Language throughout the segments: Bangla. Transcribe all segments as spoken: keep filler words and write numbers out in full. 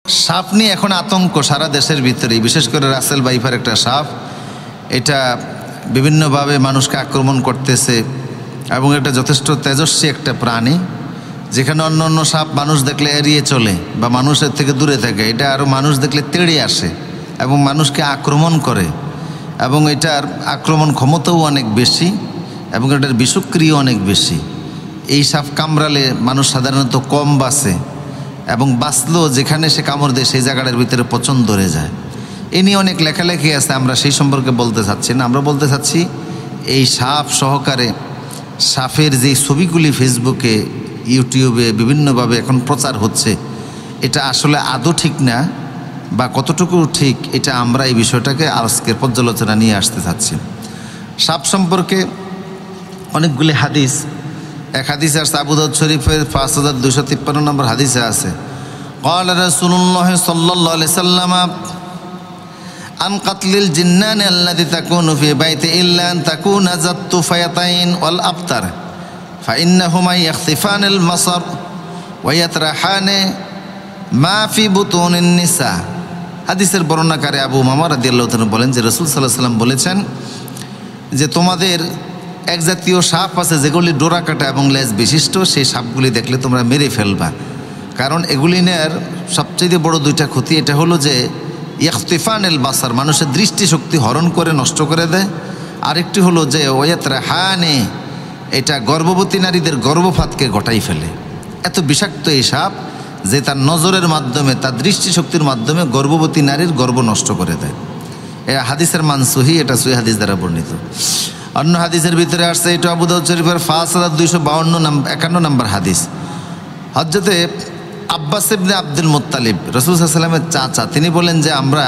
সাপ নিয়ে এখন আতঙ্ক সারা দেশের ভিতরে, বিশেষ করে রাসেল ভাইপার একটা সাপ, এটা বিভিন্নভাবে মানুষকে আক্রমণ করতেছে এবং এটা যথেষ্ট তেজস্বী একটা প্রাণী। যেখানে অন্য অন্য সাপ মানুষ দেখলে এড়িয়ে চলে বা মানুষের থেকে দূরে থাকে, এটা আরও মানুষ দেখলে তেড়ে আসে এবং মানুষকে আক্রমণ করে এবং এটার আক্রমণ ক্ষমতাও অনেক বেশি এবং এটার বিষক্রিয়া অনেক বেশি। এই সাপ কামড়ালে মানুষ সাধারণত কম বাঁচে এবং বাঁচলেও যেখানে সে কামড় দেয় সেই জায়গাটার ভিতরে পচন ধরে যায়। এ নিয়ে অনেক লেখালেখি আছে, আমরা সেই সম্পর্কে বলতে চাচ্ছি না। আমরা বলতে চাচ্ছি এই সাপ সহকারে সাপের যে ছবিগুলি ফেসবুকে ইউটিউবে বিভিন্নভাবে এখন প্রচার হচ্ছে, এটা আসলে আদৌ ঠিক না বা কতটুকু ঠিক, এটা আমরা এই বিষয়টাকে আজকের পর্যালোচনা নিয়ে আসতে চাচ্ছি। সাপ সম্পর্কে অনেকগুলি হাদিস, এক হাদিসে আসছে আবু দাউদ শরীফের পাঁচ হাজার দুশো তিপ্পান্ন নম্বর হাদিসে আছে, ক্বালা রাসূলুল্লাহ সাল্লাল্লাহু আলাইহি ওয়াসাল্লাম আন কাতলিল জিন্নানি আল্লাযী তাকুনু ফি বাইতি ইল্লা আন তাকুনা যাত্তু ফায়াতাইন ওয়াল আবতার ফাইন্নাহুমা ইয়াখসিফানিল মাসার ওয়া ইয়াতরাহানি মা ফি বুতুনিন নিসা। হাদিসের বর্ণনাকারী আবু উমামা রাদিয়াল্লাহু তাআলা বলেন যে রাসূল সাল্লাল্লাহু আলাইহি ওয়াসাল্লাম বলেছেন যে তোমাদের এক জাতীয় সাপ আছে যেগুলি ডোরা কাটা এবং লেজ বিশিষ্ট, সেই সাপগুলি দেখলে তোমরা মেরে ফেলবা। কারণ এগুলিনের সবচেয়ে বড় দুইটা ক্ষতি, এটা হলো যে ইখতিফানিল বাসার, মানুষের দৃষ্টিশক্তি হরণ করে নষ্ট করে দেয়। আরেকটি হলো যে ওয়াতরাহানি, এটা গর্ভবতী নারীদের গর্ভপাতকে ঘটাই ফেলে। এত বিষাক্ত এই সাপ যে তার নজরের মাধ্যমে, তার দৃষ্টিশক্তির মাধ্যমে গর্ভবতী নারীর গর্ভ নষ্ট করে দেয়। এ হাদিসের মান সহি, এটা সহি হাদিস দ্বারা বর্ণিত। অন্য হাদিসের ভিতরে আসছে, এটা আবু দাউদ শরীফের পাঁচ হাজার দুইশো বাউন্ন নম্বর একান্ন নম্বর হাদিস। হযরতে আব্বাস ইবনে আব্দুল মুত্তালিব, রাসূল সাল্লাল্লাহু আলাইহি ওয়াসাল্লামের চাচা, তিনি বলেন যে আমরা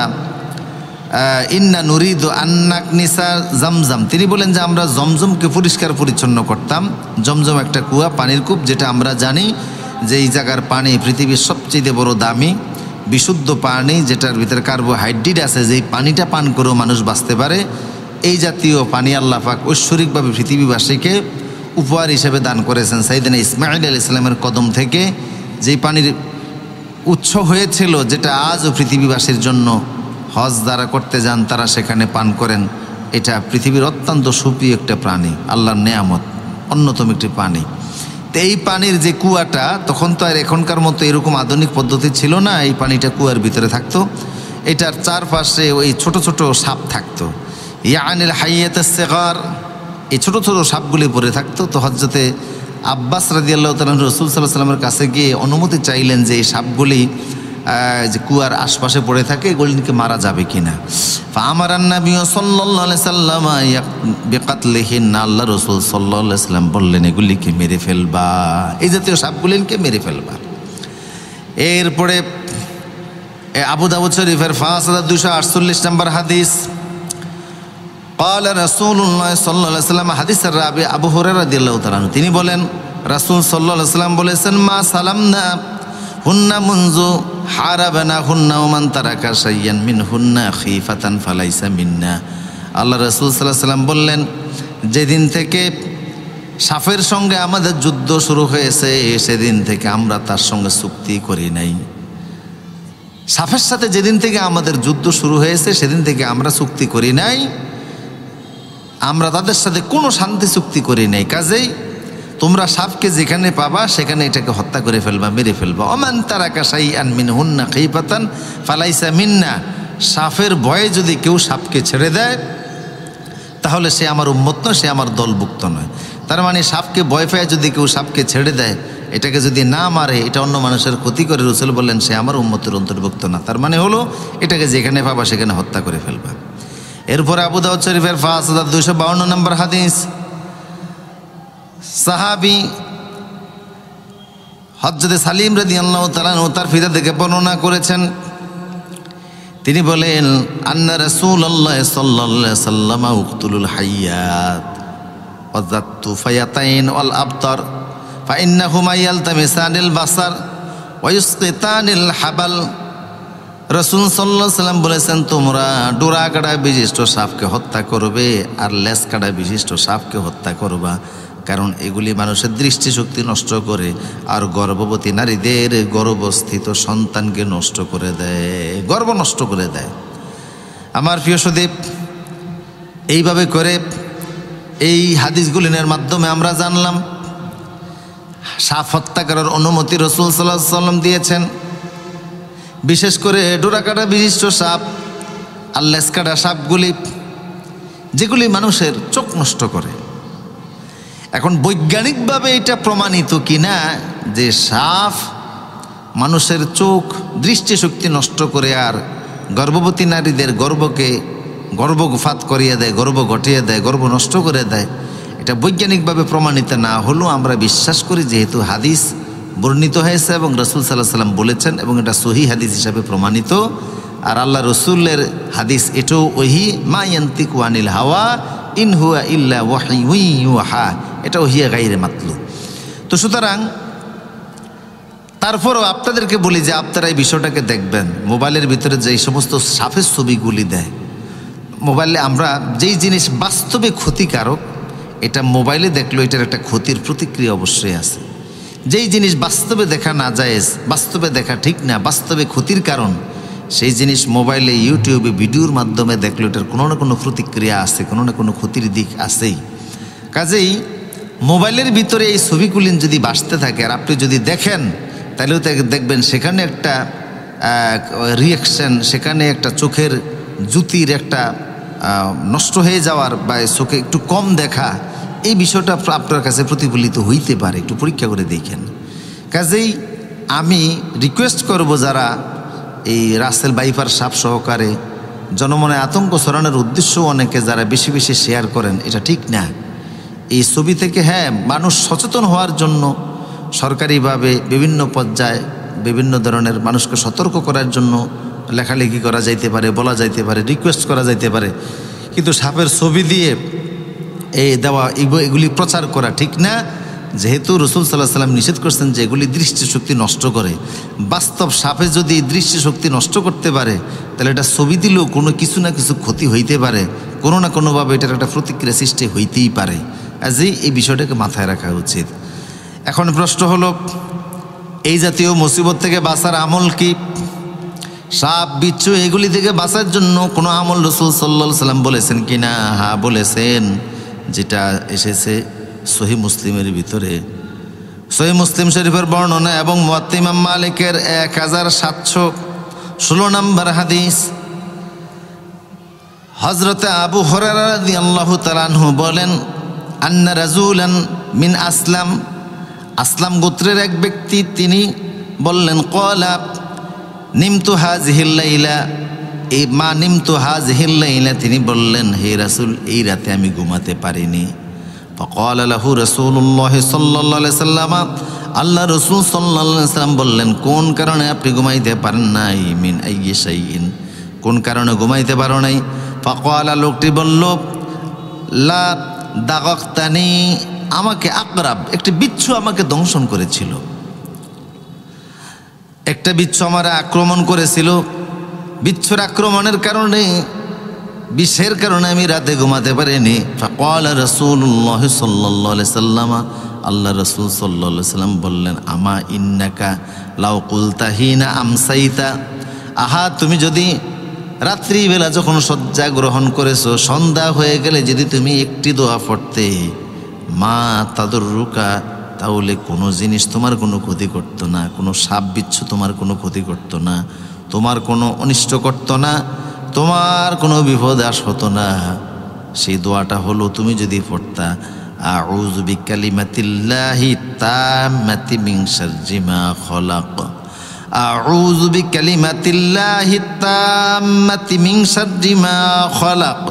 ইন্না নুরিদু আন্নাক নিসা জমজম, তিনি বলেন যে আমরা জমজমকে পরিষ্কার পরিচ্ছন্ন করতাম। জমজম একটা কুয়া, পানির কূপ, যেটা আমরা জানি যে এই জায়গার পানি পৃথিবীর সবচেয়ে বড় দামি বিশুদ্ধ পানি, যেটার ভিতরে কার্বোহাইড্রেট আছে, যেই পানিটা পান করেও মানুষ বাঁচতে পারে। এই জাতীয় পানি আল্লাহ পাক ঐশ্বরিকভাবে পৃথিবীবাসীকে উপহার হিসেবে দান করেছেন। সাইয়েদনা ইসমাঈল আলাইহিস সালামের কদম থেকে যেই পানির উৎস হয়েছিল, যেটা আজও পৃথিবীবাসীর জন্য হজ যারা করতে যান তারা সেখানে পান করেন। এটা পৃথিবীর অত্যন্ত সুপ্রিয় একটা প্রাণী, আল্লাহর নেয়ামত, অন্যতম একটি পানি। তো এই পানির যে কুয়াটা, তখন তো আর এখনকার মতো এরকম আধুনিক পদ্ধতি ছিল না, এই পানিটা কুয়ার ভিতরে থাকতো। এটার চারপাশে ওই ছোট ছোট সাপ থাকতো, ইয়ানিল হাইয়াতুস সিগার, এই ছোট ছোট সাপগুলি পড়ে থাকতো। তো হযরতে আব্বাস রাদিয়াল্লাহু তাআলা রাসূল সাল্লাল্লাহু আলাইহি ওয়াসাল্লামের কাছে গিয়ে অনুমতি চাইলেন যে এই সাপগুলি যে কুয়ার আশপাশে পড়ে থাকে, এগুলিকে মারা যাবে কিনা। ফাআমারান নবী সাল্লাল্লাহু আলাইহি ওয়াসাল্লাম বিকাতলিহিন্না, আল্লাহ রাসূল সাল্লাল্লাহু আলাইহি ওয়াসাল্লাম বললেন এগুলিকে মেরে ফেলবা, এই জাতীয় সাপগুলিকে মেরে ফেলবা। এরপরে আবু দাউদ শরীফের পাঁচ হাজার দুইশো আটচল্লিশ নম্বর হাদিস, قال رسول الله صلى الله عليه وسلم, হাদিসের রাবি আবু হুরায়রা রাদিয়াল্লাহু তাআলা আনহু, তিনি বলেন রাসূল সাল্লাল্লাহু আলাইহি ওয়াসাল্লাম বলেছেন, মা সালামনা হুন্না মুনজু হারাবানা হুন্না ওয়া মান তারাকা শাইয়ান মিন হুন্না খিফাতান ফালাইসা মিন্না। আল্লাহ রাসূল সাল্লাল্লাহু আলাইহি ওয়াসাল্লাম বললেন, যেদিন থেকে সাপের সঙ্গে আমাদের যুদ্ধ শুরু হয়েছে সেদিন থেকে আমরা তার সঙ্গে চুক্তি করি নাই। সাপের সাথে যেদিন থেকে আমাদের যুদ্ধ শুরু হয়েছে সেদিন থেকে আমরা চুক্তি করি নাই, আমরা তাদের সাথে কোনো শান্তি চুক্তি করি নাই। কাজেই তোমরা সাপকে যেখানে পাবা সেখানে এটাকে হত্যা করে ফেলবা, মেরে ফেলবা। ওমান তারাকা শাইআন মিনহুন্না খিফাতান ফালাইসা মিন্না, সাপের ভয়ে যদি কেউ সাপকে ছেড়ে দেয় তাহলে সে আমার উম্মত নয়, সে আমার দলভুক্ত নয়। তার মানে সাপকে ভয় পেয়ে যদি কেউ সাপকে ছেড়ে দেয়, এটাকে যদি না মারে, এটা অন্য মানুষের ক্ষতি করে, রাসূল বললেন সে আমার উম্মতের অন্তর্ভুক্ত না। তার মানে হলো এটাকে যেখানে পাবা সেখানে হত্যা করে ফেলবা। এরপরে আবু দাউদ শরীফের পাঁচ হাজার দুইশো বাউন্ন নম্বর হাদিস, সাহাবী হযরত সালিম রাদিয়াল্লাহু তাআলা আনহু তার পিতা থেকে বর্ণনা করেছেন, তিনি বলেন, আন্না রাসূলুল্লাহ সাল্লাল্লাহু আলাইহি ওয়াসাল্লাম উকতুলুল হাইয়াত ওয়া যাত্তু ফায়াতাইন ওয়াল আবতার ফাইন্নাহুমা ইয়ালতামিসানিল বাসার ওয়া ইউসকিতানিল হাবাল। রাসূল সাল্লাল্লাহু আলাইহি ওয়াসাল্লাম বলেছেন, তোমরা ডোরা কাটা বিশিষ্ট সাপকে হত্যা করবে আর লেজ কাটা বিশিষ্ট সাপকে হত্যা করবা। কারণ এগুলি মানুষের দৃষ্টিশক্তি নষ্ট করে আর গর্ভবতী নারীদের গর্ভস্থিত সন্তানকে নষ্ট করে দেয়, গর্ভ নষ্ট করে দেয়। আমার প্রিয় সুদীপ, এইভাবে করে এই হাদিসগুলিনের মাধ্যমে আমরা জানলাম সাপ হত্যা করার অনুমতি রাসূল সাল্লাল্লাহু আলাইহি ওয়াসাল্লাম দিয়েছেন। বিশেষ করে ডোরাকাটা বিশিষ্ট সাপ আর লেজকাটা সাপগুলি, যেগুলি মানুষের চোখ নষ্ট করে। এখন বৈজ্ঞানিকভাবে এটা প্রমাণিত কিনা যে সাপ মানুষের চোখ দৃষ্টিশক্তি নষ্ট করে আর গর্ভবতী নারীদের গর্ভকে গর্ভপাত করিয়ে দেয়, গর্ভ ঘটিয়ে দেয়, গর্ভ নষ্ট করে দেয়, এটা বৈজ্ঞানিকভাবে প্রমাণিত না হলেও আমরা বিশ্বাস করি যেহেতু হাদিস বর্ণিত হয়েছে এবং রাসূল সাল্লাল্লাহু আলাইহি ওয়াসাল্লাম বলেছেন এবং এটা সহিহ হাদিস হিসাবে প্রমাণিত। আর আল্লাহ রসুলের হাদিস এটাও ওহি, মা ইয়ান্তিকু আনিল হাওয়া ইন হুয়া ইল্লা ওয়াহয়ুন ইউহা, এটা ওহিয়া গায়রে মাতলু। তো সুতরাং তারপরও আপনাদেরকে বলি যে আপনারা এই বিষয়টাকে দেখবেন, মোবাইলের ভিতরে যেই সমস্ত সাপের ছবিগুলি দেয়, মোবাইলে আমরা যেই জিনিস বাস্তবে ক্ষতিকারক এটা মোবাইলে দেখলেও এটার একটা ক্ষতির প্রতিক্রিয়া অবশ্যই আছে। যেই জিনিস বাস্তবে দেখা না জায়েজ, বাস্তবে দেখা ঠিক না, বাস্তবে ক্ষতির কারণ, সেই জিনিস মোবাইলে ইউটিউবে ভিডিওর মাধ্যমে দেখলে এটার কোনো না কোনো প্রতিক্রিয়া আছে, কোনো না কোনো ক্ষতির দিক আছেই। কাজেই মোবাইলের ভিতরে এই ছবিগুলি যদি বাসতে থাকে আর আপনি যদি দেখেন তাহলেও দেখবেন সেখানে একটা রিয়াকশান, সেখানে একটা চোখের জ্যোতির একটা নষ্ট হয়ে যাওয়ার বা চোখে একটু কম দেখা, এই বিষয়টা আপনার কাছে প্রতিফলিত হইতে পারে, একটু পরীক্ষা করে দেখেন। কাজেই আমি রিকোয়েস্ট করব যারা এই রাসেল বাইফার সাপ সহকারে জনমনে আতঙ্ক ছড়ানোর উদ্দেশ্য অনেকে যারা বেশি বেশি শেয়ার করেন, এটা ঠিক না। এই ছবি থেকে হ্যাঁ মানুষ সচেতন হওয়ার জন্য সরকারিভাবে বিভিন্ন পর্যায়ে বিভিন্ন ধরনের মানুষকে সতর্ক করার জন্য লেখালেখি করা যাইতে পারে, বলা যাইতে পারে, রিকোয়েস্ট করা যাইতে পারে, কিন্তু সাপের ছবি দিয়ে এই দেওয়া এগুলি প্রচার করা ঠিক না। যেহেতু রাসূল সাল্লাল্লাহু আলাইহি ওয়াসাল্লাম নিষেধ করছেন যে এগুলি দৃষ্টিশক্তি নষ্ট করে, বাস্তব সাপে যদি দৃষ্টিশক্তি নষ্ট করতে পারে তাহলে এটা ছবি দিলেও কোনো কিছু না কিছু ক্ষতি হইতে পারে, কোনো না কোনোভাবে এটার একটা প্রতিক্রিয়া সৃষ্টি হইতেই পারে। কাজেই এই বিষয়টাকে মাথায় রাখা উচিত। এখন প্রশ্ন হলো, এই জাতীয় মুসিবত থেকে বাঁচার আমল কি? সাপ বিচ্ছু এগুলি থেকে বাঁচার জন্য কোনো আমল রাসূল সাল্লাল্লাহু আলাইহি ওয়াসাল্লাম বলেছেন কিনা? হ্যাঁ বলেছেন, যেটা এসেছে সহিহ মুসলিমের ভিতরে, সহিহ মুসলিম শরীফের বর্ণনা এবং মুয়াত্তা ইমাম মালিকের এক হাজার সাতশো ষোলো নম্বর হাদিস। হযরতে আবু হুরায়রা রাদিয়াল্লাহু তাআলা আনহু বলেন, আন্না রাজুলান মিন আসলাম, আসলাম গোত্রের এক ব্যক্তি তিনি বললেন, ক্বালা নিমতু হাযিহিল লাইলা, এই মা নিমতু হাযিহিল লাইলা, তিনি বললেন হে রাসূল এই রাতে আমি ঘুমাতে পারিনি। ফাকালা লাহু রাসূলুল্লাহ সাল্লাল্লাহু আলাইহি সাল্লাম, আল্লাহ রাসূল সাল্লাল্লাহু আলাইহি সাল্লাম বললেন কোন কারণে আপনি ঘুমাইতে পারেন নাই? মিন আইয়ি শাইইন, কোন কারণে ঘুমাইতে পারো নাই? ফাকালা, লোকটি বলল, লা দাগাক্তানি, আমাকে আকরাব, একটি বিচ্ছু আমাকে দংশন করেছিল, একটা বিচ্ছু আমার আক্রমণ করেছিল। বিচ্ছুর আক্রমণের কারণে, বিষের কারণে আমি রাতে ঘুমাতে পারিনি। ফাকালা রাসূলুল্লাহ সাল্লাল্লাহু আলাইহি সাল্লাম, আল্লাহ রাসূল সাল্লাল্লাহু আলাইহি সাল্লাম বললেন, আমা ইন্নাকা লাউ কুলতা হিনা আমসাইতা, আহা তুমি যদি রাত্রিবেলা যখন শয্যা গ্রহণ করেছো সন্ধ্যা হয়ে গেলে যদি তুমি একটি দোয়া পড়তে, মা তাদুররুকা, তাহলে কোনো জিনিস তোমার কোনো ক্ষতি করতো না, কোনো সাপ বিচ্ছু তোমার কোনো ক্ষতি করতো না, তোমার কোনো অনিষ্ট করতো না, তোমার কোনো বিপদ আস হতো না। সেই দোয়াটা হলো তুমি যদি পড়তা, আউযু বিকালিমাতিল্লাহি তাম্মাতি মিন শাররি মা খলাক, আউযু বিকালিমাতিল্লাহি তাম্মাতি মিন শাররি মা খলাক,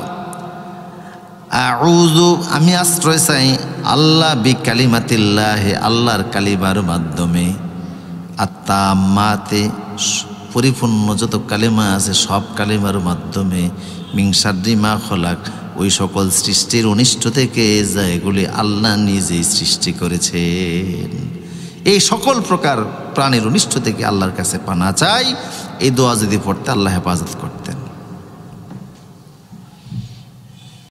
আউযু আমি আশ্রয় চাই আল্লাহ বিকালিমাতিল্লাহি, আল্লাহর কালিমার মাধ্যমে, আত্তাম্মাতে পরিপূর্ণ যত কালিমা আছে সব কালিমার মাধ্যমে, মিন শাররি মা খলাক, ওই সকল সৃষ্টির অনিষ্ট থেকে যা এগুলি আল্লাহ নিজেই সৃষ্টি করেছেন। এই সকল প্রকার প্রাণীর অনিষ্ট থেকে আল্লাহর কাছে পানা চাই। এই দোয়া যদি পড়তে আল্লাহ হেফাজত করতেন।